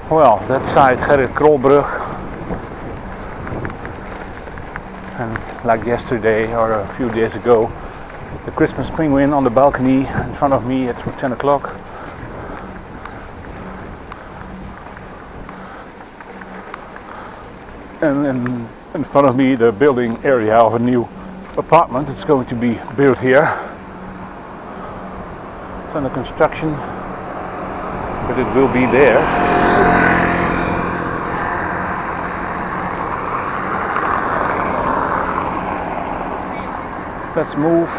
Well, that side Gerrit Krolbrug, and like yesterday or a few days ago, the Christmas penguin on the balcony in front of me at 10 o'clock. And in front of me the building area of a new apartment that's going to be built here. It's under construction, but it will be there. Let's move.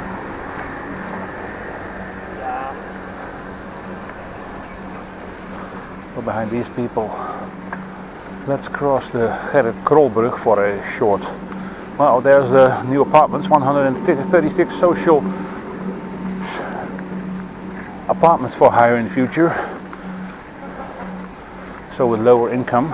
Go behind these people. Let's cross the Gerrit Krolbrug for a short. Well, there's the new apartments, 136 social apartments for hire in the future. So with lower income.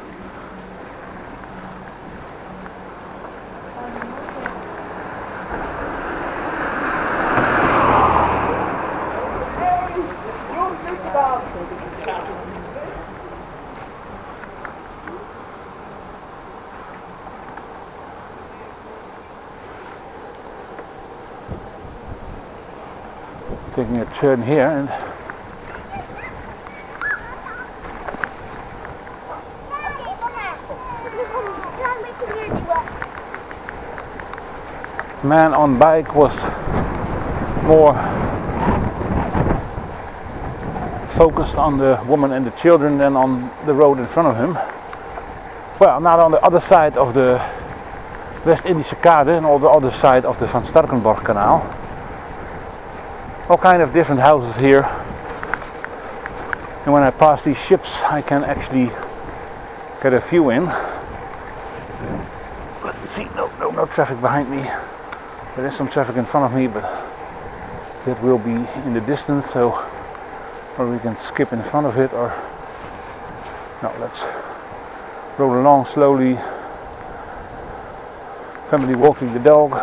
Taking a turn here and man on bike was more focused on the woman and the children than on the road in front of him. Well, not on the other side of the West-Indische Kade and on the other side of the Van Starkenborgh Canal. All kind of different houses here, and when I pass these ships I can actually get a view in. Let's see, no traffic behind me. There is some traffic in front of me, but that will be in the distance, so or we can skip in front of it, or no, let's roll along slowly. Family walking the dog.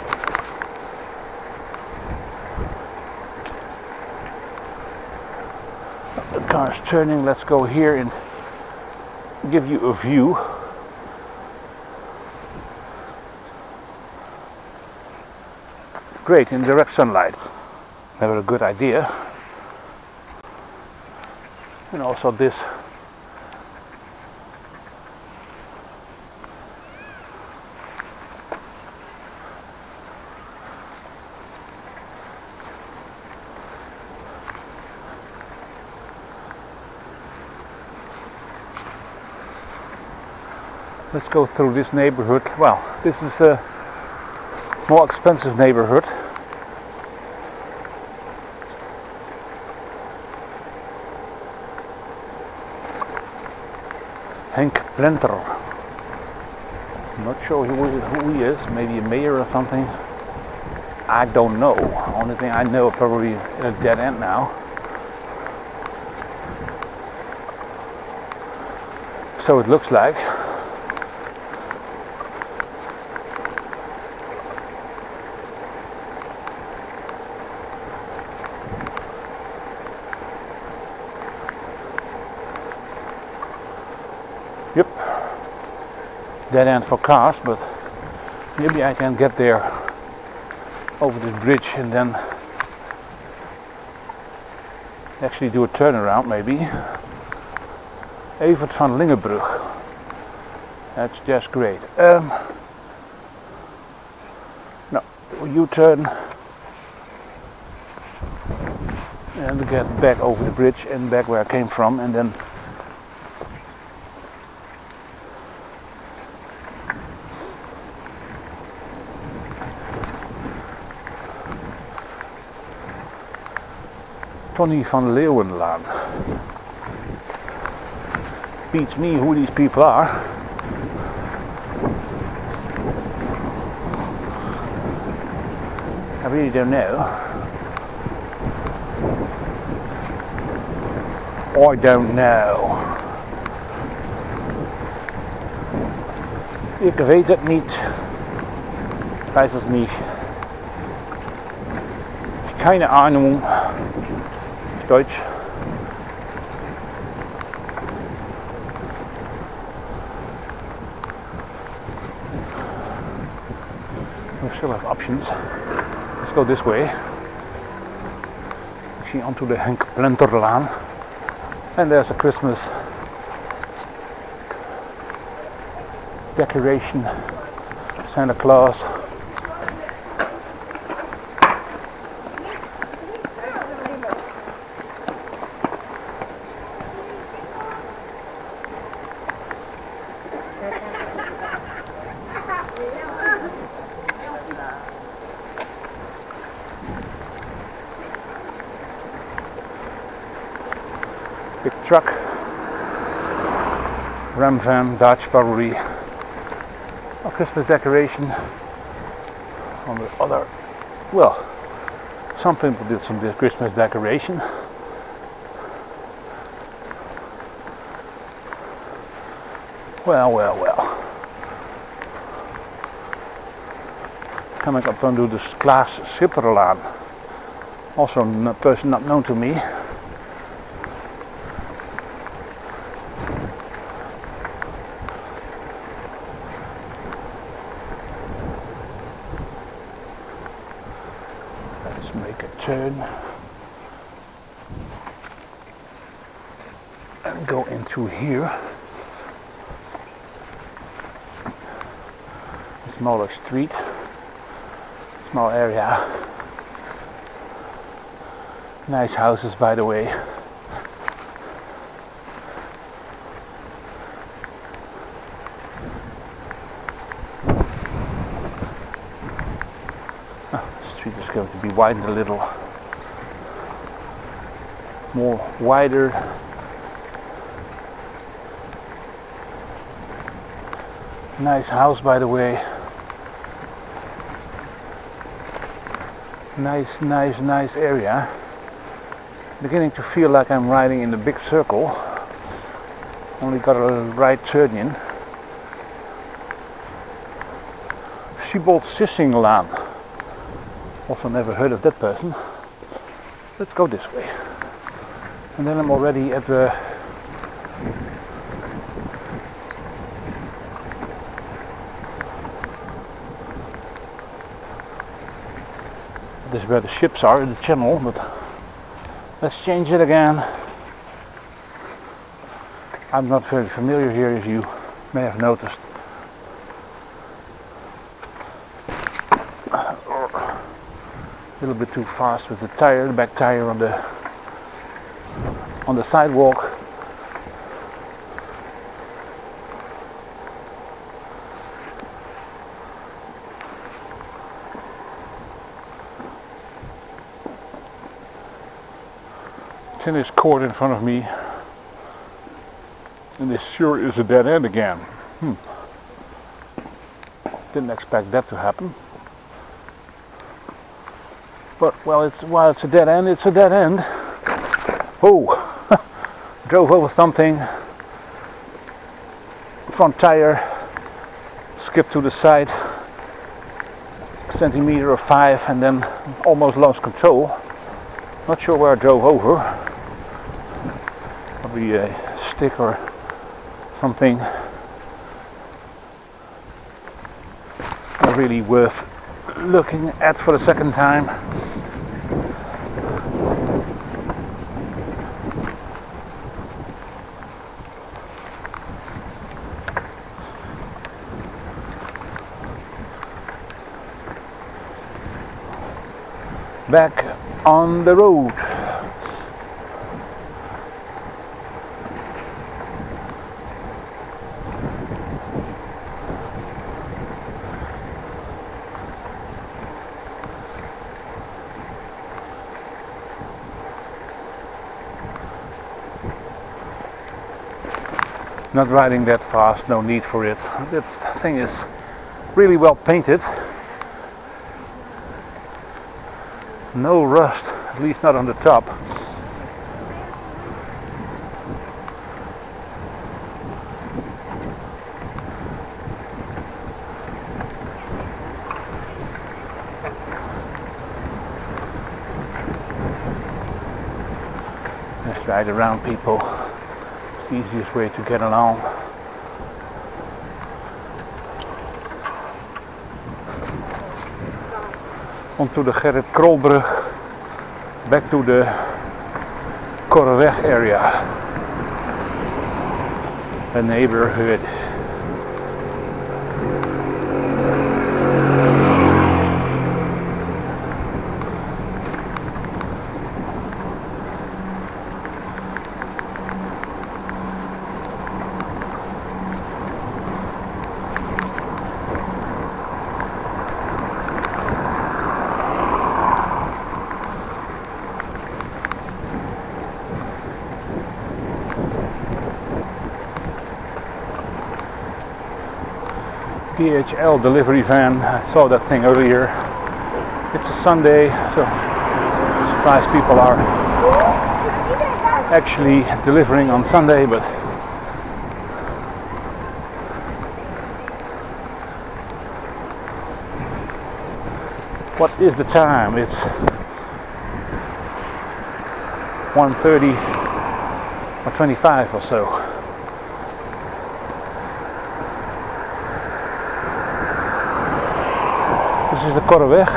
The car's turning. Let's go here and give you a view. Great, in direct sunlight. Never a good idea. And also this let's go through this neighborhood. Well, this is a more expensive neighborhood. Henk Plenter. I'm not sure who he is. Maybe a mayor or something. I don't know. Only thing I know, probably in a dead end now. So it looks like. Yep, dead end for cars, but maybe I can get there over this bridge and then actually do a turnaround maybe. Evert van Lingenbrug. That's just great. No, U-turn and get back over the bridge and back where I came from, and then Tony van Leeuwenlaan. Beats me who these people are. I really don't know. I don't know. Ik weet het niet. Weiß es nicht. Keine Ahnung. Deutsch. We still have options. Let's go this way. Actually onto the Henk Plenterlaan. And there's a Christmas decoration. Santa Claus. Big truck, Ram van, Dodge probably. A Christmas decoration on the other. Well, some people did some Christmas decoration. Well. Coming up onto the Klaas Schipperlaan. Also a person not known to me. Let's make a turn and go into here. A smaller street, small area. Nice houses, by the way. The street is going to be widened a little more wider. Nice house, by the way. Nice area. Beginning to feel like I'm riding in the big circle. Only got a right turn in. Siebold Sissinglaan. Also never heard of that person. Let's go this way. And then I'm already at the this is where the ships are in the channel, but let's change it again. I'm not very familiar here, as you may have noticed. A little bit too fast with the tire, the back tire on the sidewalk. Tennis court in front of me, and this sure is a dead end again. Didn't expect that to happen, but while it's a dead end, it's a dead end. Oh, drove over something. Front tire skipped to the side, centimeter or 5, and then almost lost control. Not sure where I drove over. Probably a stick or something. Not really worth looking at for the second time. Back on the road. Not riding that fast, no need for it. That thing is really well painted. No rust, at least not on the top. Just ride around people. It's the easiest way to get along. onto the Gerrit Krolbrug, back to the Korreweg area, a neighborhood. DHL delivery van. I saw that thing earlier. It's a Sunday, so I'm surprised people are actually delivering on Sunday, but what is the time? It's 1:30 or 25 or so. This is the Korreweg.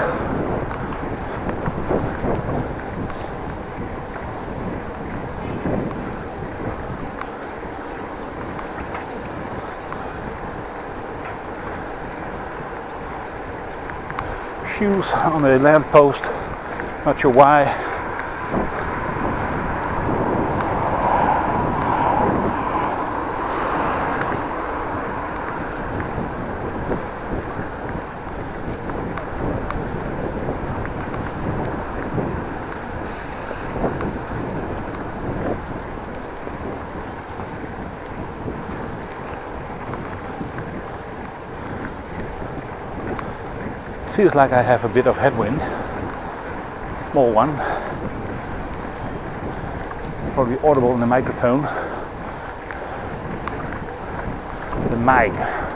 Shoes on a lamppost, not sure why. Feels like I have a bit of headwind, small one, probably audible in the microphone. The mic.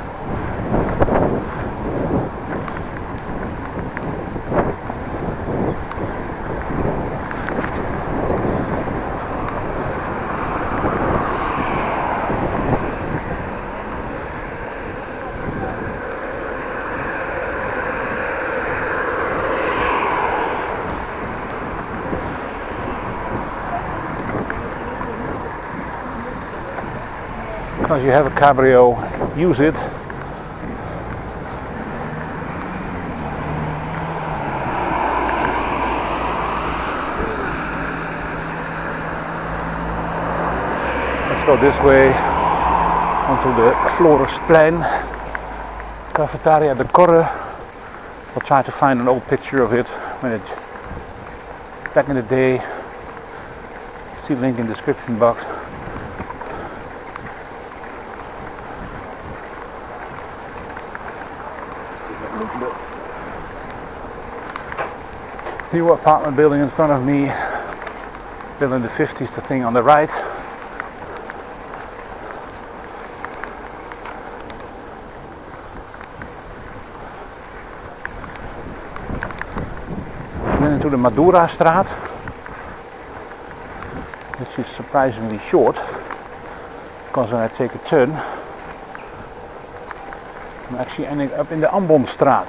Because you have a cabrio, use it. Let's go this way onto the Florisplein, Cafetaria de Corre. I'll try to find an old picture of it when it back in the day. See the link in the description box. New apartment building in front of me, built in the 50s, the thing on the right. And then into the Madura-straat, which is surprisingly short, because when I take a turn, I'm actually ending up in the Ambonstraat.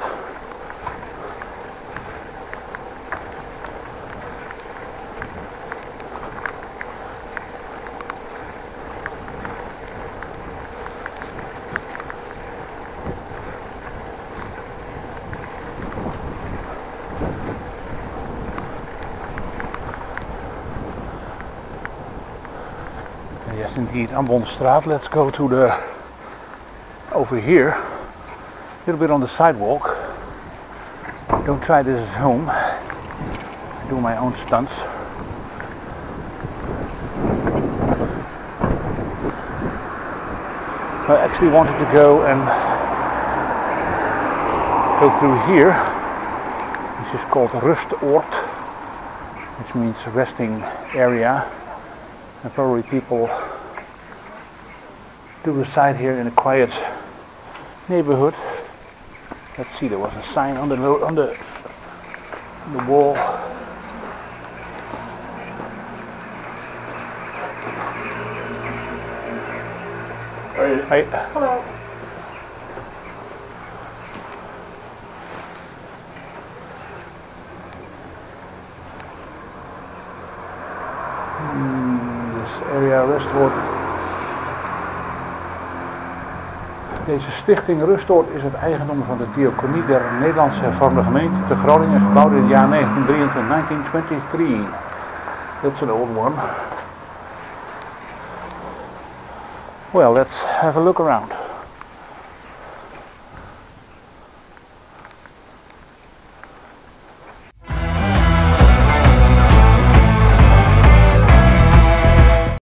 Yes, indeed, Ambonstraat. Let's go to the over here, a little bit on the sidewalk. Don't try this at home. I do my own stunts. I actually wanted to go through here. This is called Rustoord, which means resting area. And probably people do reside here in a quiet neighborhood. Let's see, there was a sign on the wall. Hi. Hello. Ja, Rustoord. Deze stichting Rustoord is het eigendom van de diaconie der Nederlandse hervormde gemeente te Groningen, gebouwd in het jaar 1923. That's an old one. Well, let's have a look around.